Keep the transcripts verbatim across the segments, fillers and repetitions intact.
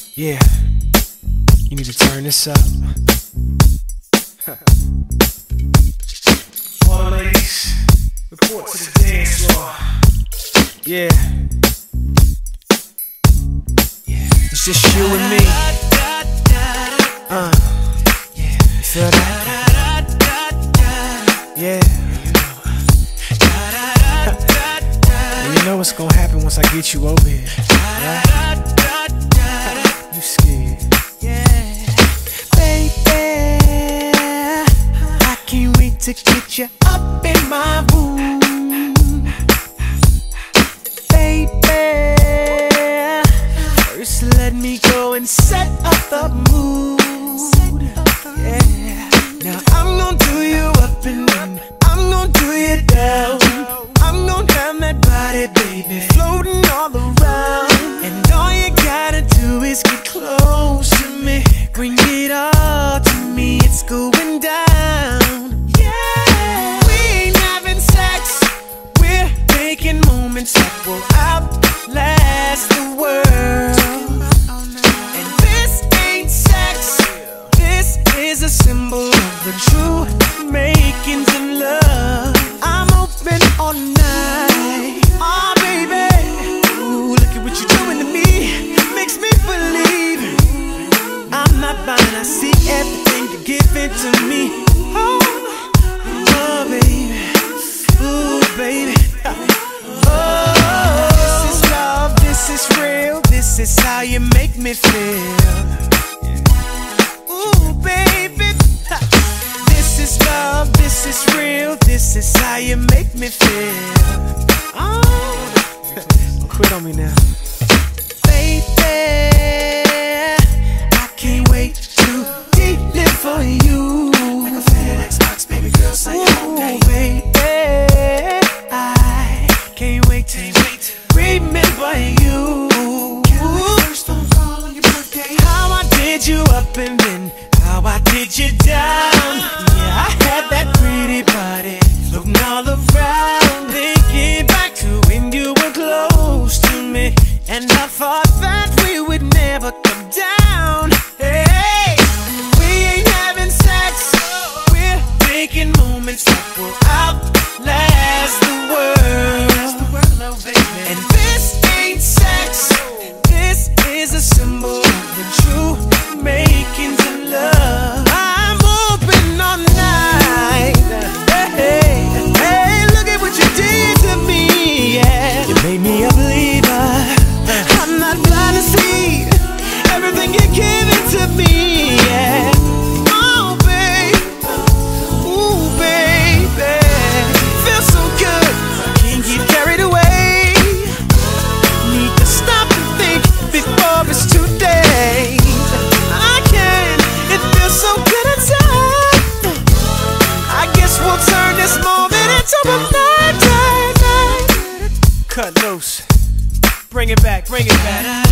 Yeah, you need to turn this up. All the ladies, report to the dance floor. Yeah, it's just you and me. Uh, you feel that? Yeah. And you know what's gonna happen once I get you over here, right? You scared? Yeah, baby, I can't wait to get you up in my room, baby. First, let me go and set up the mood. Yeah, now I'm gonna do you up and down. I'm gonna do you down. I'm gonna have that body, baby, floating all around. And all you gotta do is get close to me. Bring it all to me, it's going down. Yeah, we ain't having sex, we're making moments that will outlast the world. And this ain't sex, this is a symbol of the true makings of love. I'm open all night, oh baby. Ooh, look at what you're doing to me, it makes me believe I'm not blind, I see everything you're giving to me. Oh, oh baby, ooh baby. Oh, this is love, this is real, this is how you make me feel. Ooh baby, this is love, this is real, this is how you make me feel. Oh, Don't quit on me now. baby, I can't wait to live for you. Like a FedEx box, baby girl, say all day. Baby, I can't wait to remember you. First phone call on your birthday. How I did you up and then how I did you down. Yeah, I had that pretty body floating all around. Thinking back to when you were close to me, and I thought that we would never come down. Hey, we ain't having sex, we're making moments that will outlast the world. And this ain't sex, this is a symbol of the true makings of love. I'm open all night. Hey, hey, hey, look at what you did to me, yeah. You made me a believer, I'm not blind to see everything you're giving to me, yeah. Oh, babe, ooh, baby, feels so good, can't get carried away. Need to stop and think before it's too late. I can't, it feels so good inside. I guess we'll turn this moment into a night, night, night. Cut loose. Bring it back, bring it back.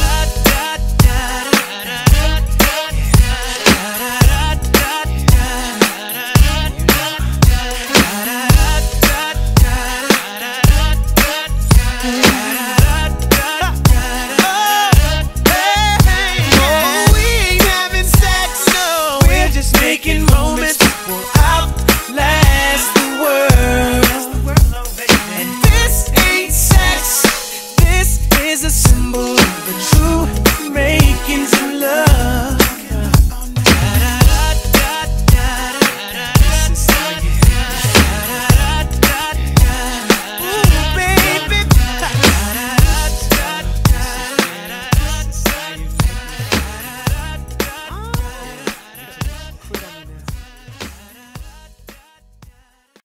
Oh, we ain't having sex, no, we're just making moments that will outlast the world. And this ain't sex, this is a symbol of the true